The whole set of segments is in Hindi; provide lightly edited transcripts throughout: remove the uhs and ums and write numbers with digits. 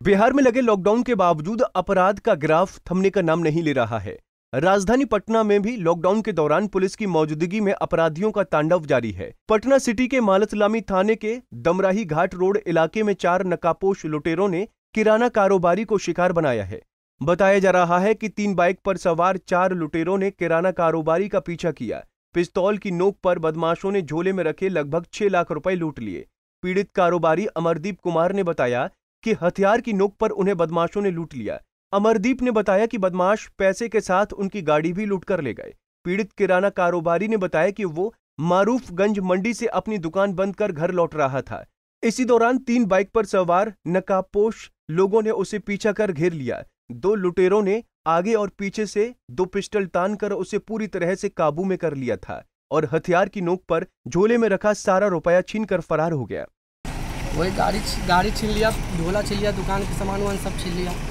बिहार में लगे लॉकडाउन के बावजूद अपराध का ग्राफ थमने का नाम नहीं ले रहा है। राजधानी पटना में भी लॉकडाउन के दौरान पुलिस की मौजूदगी में अपराधियों का तांडव जारी है। पटना सिटी के मालसलामी थाने के दमराही घाट रोड इलाके में 4 नकाबपोश लुटेरों ने किराना कारोबारी को शिकार बनाया है। बताया जा रहा है कि 3 बाइक पर सवार 4 लुटेरों ने किराना कारोबारी का पीछा किया। पिस्तौल की नोक पर बदमाशों ने झोले में रखे लगभग 6 लाख रुपए लूट लिए। पीड़ित कारोबारी अमरदीप कुमार ने बताया कि हथियार की नोक पर उन्हें बदमाशों ने लूट लिया। अमरदीप ने बताया कि बदमाश पैसे के साथ उनकी गाड़ी भी लूट कर ले गए। पीड़ित किराना कारोबारी ने बताया कि वो मारूफगंज मंडी से अपनी दुकान बंद कर घर लौट रहा था। इसी दौरान 3 बाइक पर सवार नकाबपोश लोगों ने उसे पीछा कर घेर लिया। 2 लुटेरों ने आगे और पीछे से 2 पिस्टल तान कर उसे पूरी तरह से काबू में कर लिया था और हथियार की नोक पर झोले में रखा सारा रुपया छीनकर फरार हो गया। वही गाड़ी छीन लिया, झोला छीन लिया, दुकान के सामान वामान सब छीन लिया।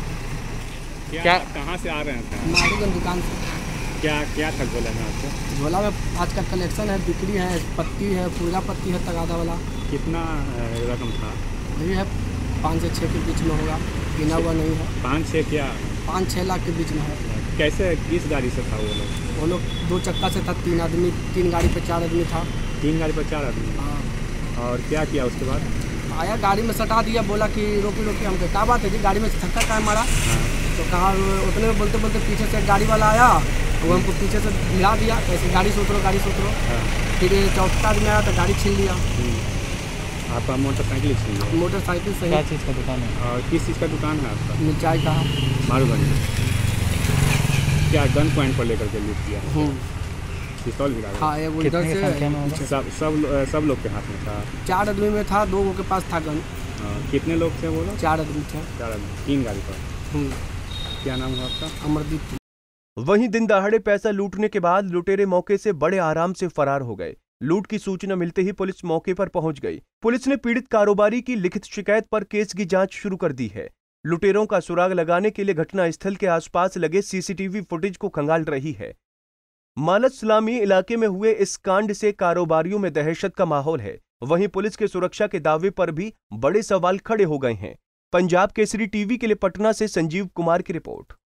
क्या कहाँ से आ रहे हैं? मारूगंज दुकान से। क्या था झोला में आपको? झोला में आज का कलेक्शन है, बिक्री है, पत्ती है, पूरा पत्ती है, तगादा वाला। कितना रकम था? वही है 5 से 6 के बीच में होगा, गिना हुआ नहीं है। 5-6 क्या? 5-6 लाख के बीच में है। कैसे, किस गाड़ी से था वो लोग? 2 चक्का से था, 3 आदमी, 3 गाड़ी पे 4 आदमी था। 3 गाड़ी पर 4 आदमी? हाँ। और क्या किया उसके बाद? आया गाड़ी में सटा दिया, बोला कि रोकी हमको। क्या बात है जी, गाड़ी में धक्का क्या मारा? तो कहा, उतने में बोलते बोलते पीछे से गाड़ी वाला आया, वो हमको पीछे से भिड़ा दिया, ऐसे गाड़ी से उतरो। फिर चौथा आदमी आया तो गाड़ी छीन लिया। आपका मोटरसाइकिल छीन लिया? मोटरसाइकिल से। क्या चीज़ का दुकान है? और किस चीज़ का दुकान है आपका? मिर्चाई का। मारूगंज। क्या गन पॉइंट पर लेकर के लूट किया? पिस्तौल भी लगा? हाँ, वो इधर से सब लोग के हाथ में था? 4 आदमी में था, 2 के पास था गन। कितने लोग थे वो लोग? 4 आदमी थे। 4 आदमी, 3 गाड़ी पर। क्या नाम है आपका? अमरदीप। वहीं दिन दहाड़े पैसा लूटने के बाद लुटेरे मौके से बड़े आराम से फरार हो गए। लूट की सूचना मिलते ही पुलिस मौके पर पहुंच गई। पुलिस ने पीड़ित कारोबारी की लिखित शिकायत पर केस की जांच शुरू कर दी है। लुटेरों का सुराग लगाने के लिए घटनास्थल के आसपास लगे सीसीटीवी फुटेज को खंगाल रही है। मालसलामी इलाके में हुए इस कांड से कारोबारियों में दहशत का माहौल है। वहीं पुलिस के सुरक्षा के दावे पर भी बड़े सवाल खड़े हो गए हैं। पंजाब केसरी टीवी के लिए पटना से संजीव कुमार की रिपोर्ट।